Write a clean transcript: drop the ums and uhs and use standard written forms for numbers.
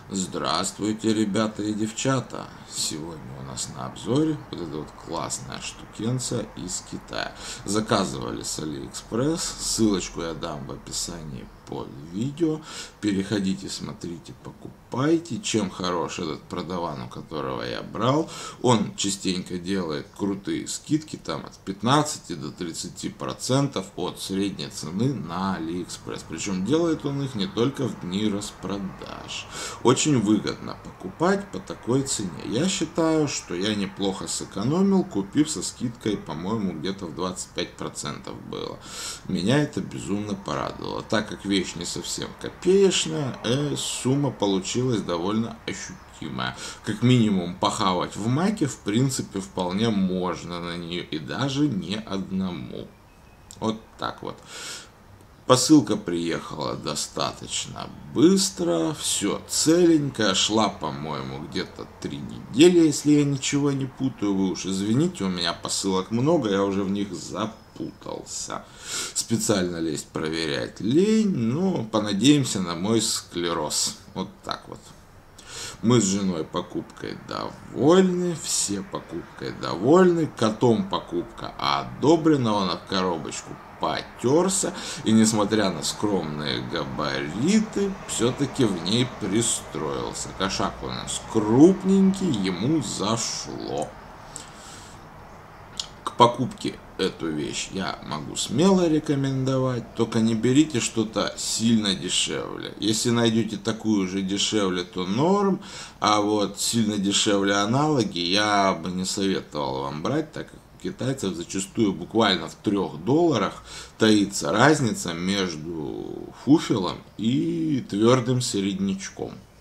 Здравствуйте, ребята и девчата! Сегодня у нас на обзоре вот эта вот классная штукенция из Китая. Заказывали с Алиэкспресс, ссылочку я дам в описании под видео. Переходите, смотрите, покупайте. Чем хорош этот продаван, у которого я брал? Он частенько делает крутые скидки, там от 15 до 30% от средней цены на Алиэкспресс. Причем делает он их не только в дни распродаж. Очень выгодно покупать по такой цене. Я считаю, что я неплохо сэкономил, купив со скидкой, по-моему, где-то в 25% было. Меня это безумно порадовало. Так как вещь не совсем копеечная, сумма получилась довольно ощутимая. Как минимум похавать в маке, в принципе, вполне можно на нее, и даже не одному. Вот так вот. Посылка приехала достаточно быстро, все целенькое, шла, по-моему, где-то 3 недели, если я ничего не путаю. Вы уж извините, у меня посылок много, я уже в них запутался. Специально лезть проверять лень, но понадеемся на мой склероз. Вот так вот. Мы с женой покупкой довольны, все покупкой довольны, котом покупка одобрена, он об коробочку потерся, и несмотря на скромные габариты, все-таки в ней пристроился. Кошак у нас крупненький, ему зашло. К покупке эту вещь я могу смело рекомендовать, только не берите что-то сильно дешевле. Если найдете такую же дешевле, то норм, а вот сильно дешевле аналоги я бы не советовал вам брать, так как у китайцев зачастую буквально в $3 таится разница между фуфелом и твердым середнячком.